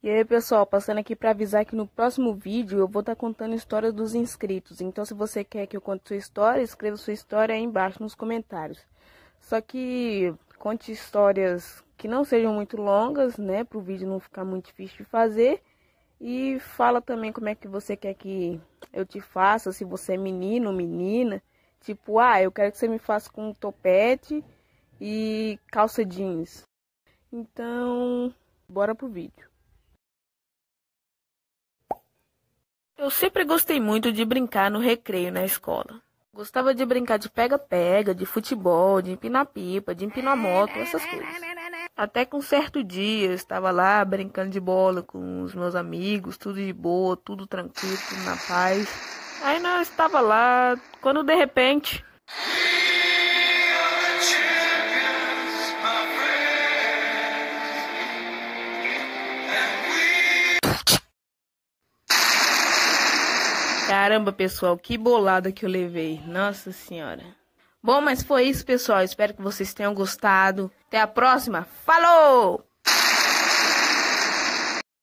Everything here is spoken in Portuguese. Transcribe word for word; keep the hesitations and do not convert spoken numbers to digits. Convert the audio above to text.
E aí, pessoal, passando aqui para avisar que no próximo vídeo eu vou estar contando a história dos inscritos. Então, se você quer que eu conte sua história, escreva sua história aí embaixo nos comentários. Só que conte histórias que não sejam muito longas, né, para o vídeo não ficar muito difícil de fazer. E fala também como é que você quer que eu te faça, se você é menino ou menina. Tipo, ah, eu quero que você me faça com topete e calça jeans. Então, bora pro vídeo. Eu sempre gostei muito de brincar no recreio na escola. Gostava de brincar de pega-pega, de futebol, de empinar pipa, de empinar moto, essas coisas. Até que um certo dia eu estava lá brincando de bola com os meus amigos, tudo de boa, tudo tranquilo, tudo na paz. Aí nós estava lá, quando de repente... Caramba, pessoal, que bolada que eu levei. Nossa senhora. Bom, mas foi isso, pessoal. Espero que vocês tenham gostado. Até a próxima. Falou!